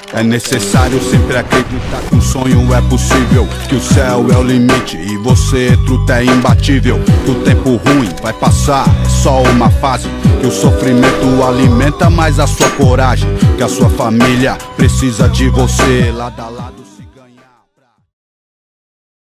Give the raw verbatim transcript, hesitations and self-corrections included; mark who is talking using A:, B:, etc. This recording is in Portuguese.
A: É necessário sempre acreditar que um sonho é possível, que o céu é o limite e você, truta, é imbatível. Que o tempo ruim vai passar, é só uma fase, que o sofrimento alimenta mais a sua coragem, que a sua família precisa de você lado a lado.